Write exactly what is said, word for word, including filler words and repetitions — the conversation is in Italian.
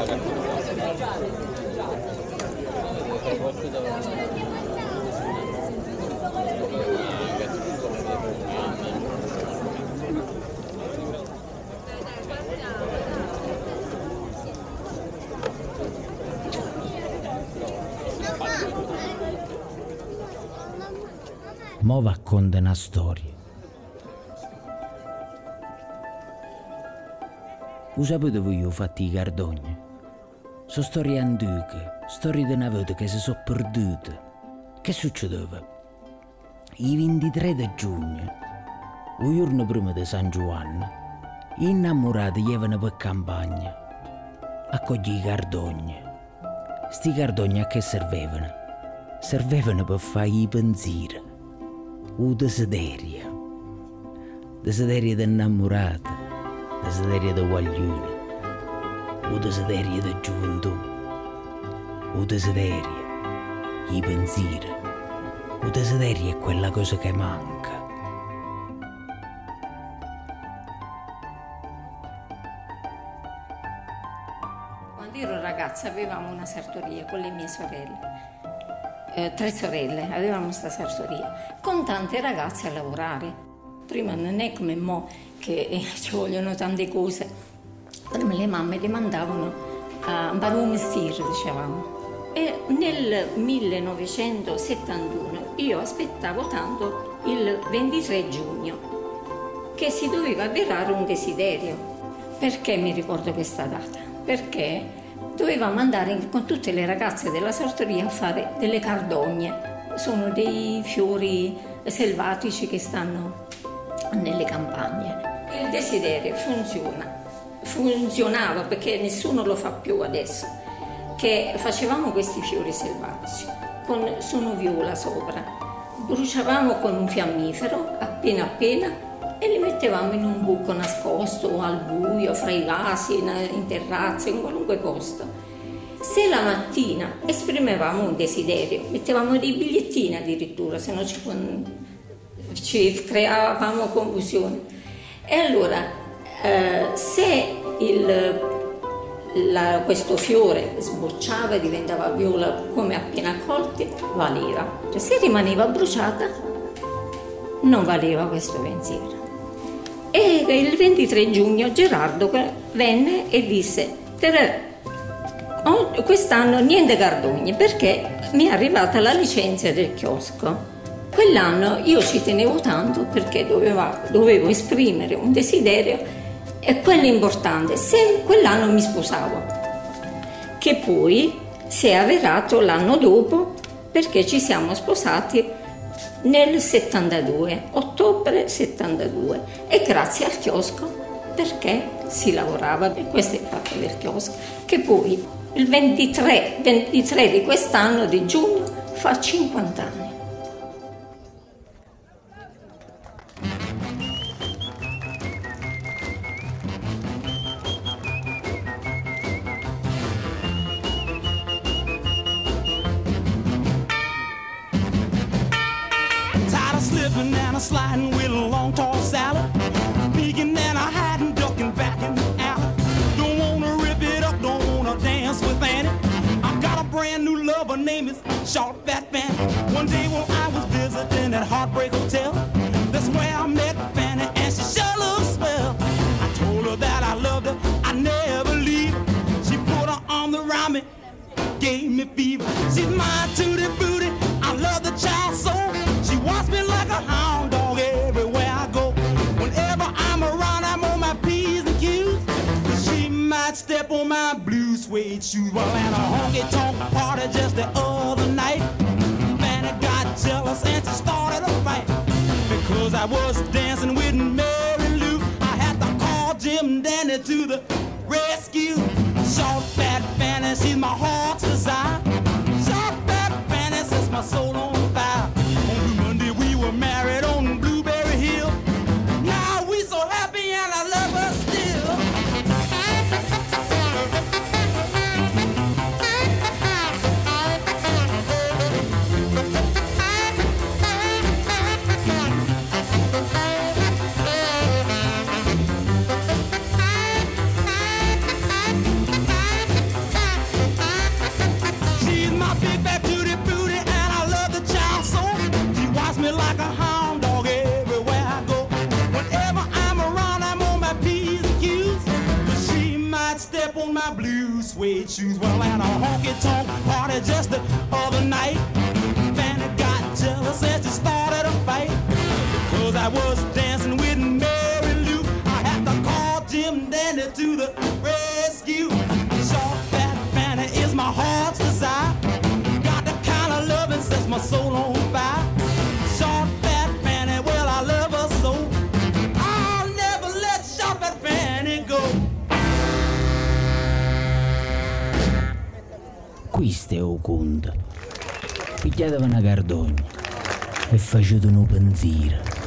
Mo racconta una storia. Lo sapete voi io fatti i cardogni? Sono storie antiche, storie di una vita che si sono perdute. Che succedeva? Il ventitré di giugno, il giorno prima di San Giovanni, gli innamorati andavano per campagna a cogliere i cardogni. Sti cardogni a che servevano? Servevano per fare i pensieri. O desiderio, desiderio di innamorata, desiderio di guaglione, o desiderio di gioventù, o desiderio, i pensieri, o desiderio è quella cosa che manca. Quando ero ragazza avevamo una sartoria con le mie sorelle. Eh, tre sorelle, avevamo questa sartoria con tante ragazze a lavorare. Prima non è come mo che eh, ci vogliono tante cose. Prima le mamme le mandavano a imparare un mestiere, dicevamo. E nel millenovecentosettantuno io aspettavo tanto il ventitré giugno che si doveva avverare un desiderio. Perché mi ricordo questa data? Perché dovevamo andare con tutte le ragazze della sartoria a fare delle cardogne. Sono dei fiori selvatici che stanno nelle campagne. Il desiderio funziona, funzionava perché nessuno lo fa più adesso, che facevamo questi fiori selvatici con sono viola sopra, bruciavamo con un fiammifero appena appena e li mettevamo in un buco nascosto o al buio, fra i vasi, in, in terrazze, in qualunque posto. Se la mattina esprimevamo un desiderio, mettevamo dei bigliettini addirittura, se no ci, ci creavamo confusione. E allora, eh, se il, la, questo fiore sbocciava e diventava viola come appena colti, valeva. Cioè, se rimaneva bruciata, non valeva questo pensiero. E il ventitré giugno Gerardo venne e disse: quest'anno niente cardogne perché mi è arrivata la licenza del chiosco. Quell'anno io ci tenevo tanto perché doveva, dovevo esprimere un desiderio e quello importante, se quell'anno mi sposavo, che poi si è avverato l'anno dopo perché ci siamo sposati nel settantadue, ottobre settantadue, e grazie al chiosco perché si lavorava, e questo è il fatto del chiosco, che poi il ventitré, ventitré di quest'anno, di giugno, fa cinquanta anni. Slipping and a sliding with a long tall salad, peeking and a hiding, ducking back in the alley. Don't wanna rip it up, don't wanna dance with Annie. I got a brand new lover, name is Short Fat Fanny. One day when I was visiting at Heartbreak Hotel, that's where I met Fanny and she sure looks swell. I told her that I loved her, I never leave her. She put her arm around me, gave me fever. She's my tutti booty, I love the child so. She wants me like a hound dog everywhere I go. Whenever I'm around, I'm on my P's and Q's. She might step on my blue suede shoes. Well, at a honky-tonk party just the other night, Fanny got jealous and she started a fight. Because I was dancing with Mary Lou, I had to call Jim Dandy to the rescue. Short Fat Fanny, she's my heart's desire. Short Fat Fanny sets my soul on fire. We were married on Blueberry Hill. Now we so happy and I love her still. my blue suede shoes. Well, at a honky-tonk party just the other night, Fanny got jealous and she started a fight. Cause I was dancing with Mary Lou. I had to call Jim Dandy to the rescue. Short, fat Fanny is my heart's desire. Got the kind of love that sets my soul on fire. Short, fat Fanny, well, I love her so. I'll never let short, fat Fanny go. Questo è il conto. Pigliatevi una cardogna e facete un pensiero.